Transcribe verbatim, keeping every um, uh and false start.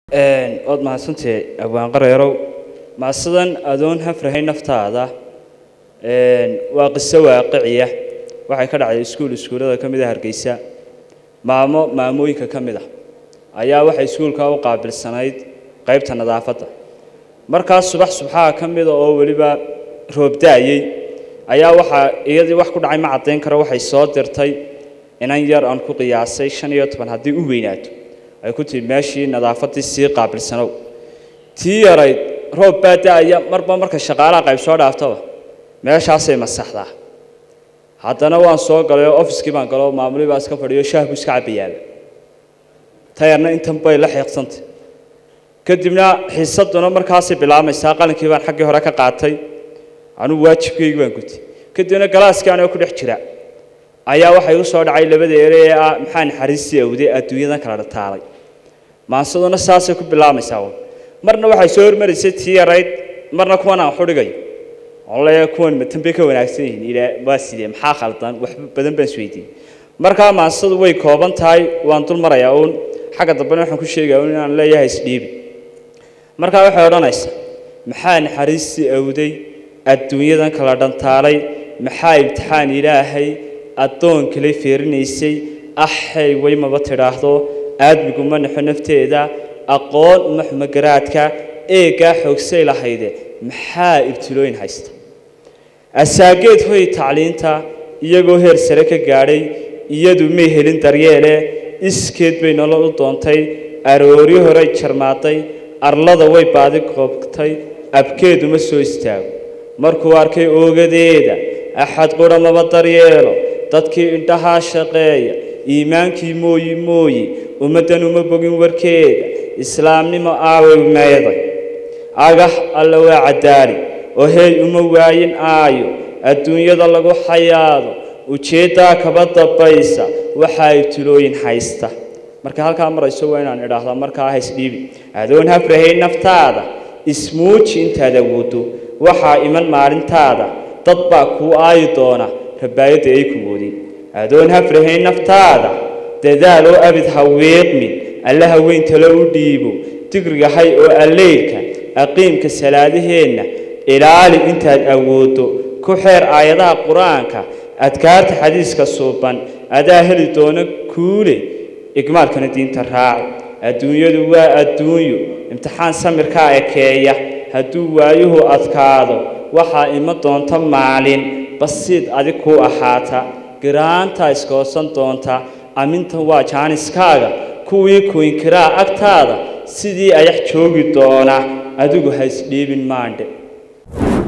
ood mahadsantahay abaan qareerow maasadan adoon hafrahay naftaada waa qiso waaqiciya waxay ka dhacday iskuul iskuulada kamid ah Hargeysa maamo maamooyinka kamid ah ayaa waxay iskuulka u qaabilsanayd qaybta nadaafadda markaas subax subaxa kamid oo waliba roob daayay ayaa waxa iyadii wax ku dhacay ma cadeyn karo waxay soo dirtay inan yar aan ku qiyaasay shan iyo toban hadii uu weynaato ay ku tii meeshii nadaafadii si qaabilsanow tii yarayd roob baadaaya marba marka shaqaalaha qayb soo dhaaftaba meeshaas ay masaxdaa haddana waan soo galay office-kii baan galo maamulii baa iska fadhiyo shaah iska cabayaan tayarna intan bay la xiiqsantay kadibna xiisaduna markaas bilaamaysaa qalinkii baan xaggii hore ka qaatay anu waajibkayga baan gutay kadibna galaaskii aan ku dhex jira ayaa waxa igu soo dhacay labada eray ah maxaan xariisi awday adduunyada kala taalay maasaduna saasay ku bilaamaysaa marna waxay soo hormarisay tii yarayd marna kuwan aan xudhigay والله يكون متنبك وناكسين إلى باسيد محا خلطان وبدن بنسويدي مركا ما صد وي كوبان تاي وان طول مرة يقول حاجة طبعا إحنا كل شيء يقولون أن لا يهيسليب مركا واحد رانيس محان حريص أودي الدنيا ذا كلادن تاري محا امتحان إلهي الدون كلي فيرنيسي أحي وي ما بتراهدو أد بيقوم من حنفتي إذا أقول محمقراتك إيه كحوك سيلا هيدا محا ابتلوين هايست الساقيد هوي تعلينتا إياقو هير سركة قاري إيادو ميهلين دريالي إسكيد بين الله دونتاي أروري هوراي چرماتاي أرلادا وي بادي قوبكتاي أبكيدو مسو استاو مركو واركي اوغا ديدا أحد قرام بطريالو تدكي انتها شاقايا إيمانكي موي موي ومدنو مبوغين وركيدا إسلامني ما آوي ومايضاي أجح الله وعداري وهي أموين آيو الدنيا ضلقو حياضو وشيتا كبدا بايسا وحاي تلوين حيستا marka halka mar ay soo weynaan idhaahdo marka ah isdhiibi adoon hafrahay naftaada ismuuj intaada wado waxa iman maalintaada dad baa ku aay doona rabaayada ay ku moodin adoon hafrahay naftaada dadaalo abid haweeqmin allah weynta la u dhiibo tigriga hay oo aleelka أقيم كسلادهن إلى أنت أودو كحر آيات القرآن أذكرت حديث كسوبان أداهل دون كولي إجمال كان دين تراعي الدنيا دوا الدنيا امتحان سمر كايكية هدوا يه أذكاره وحا إما دون تمالين بسيط أديكو أحاتا جران تايسكوسن دون تا أمين توا جانس كاغا كوي كوين كرا أكتادا سيدي أيح شوقي دونا أدوغو هايس ليبين ماندي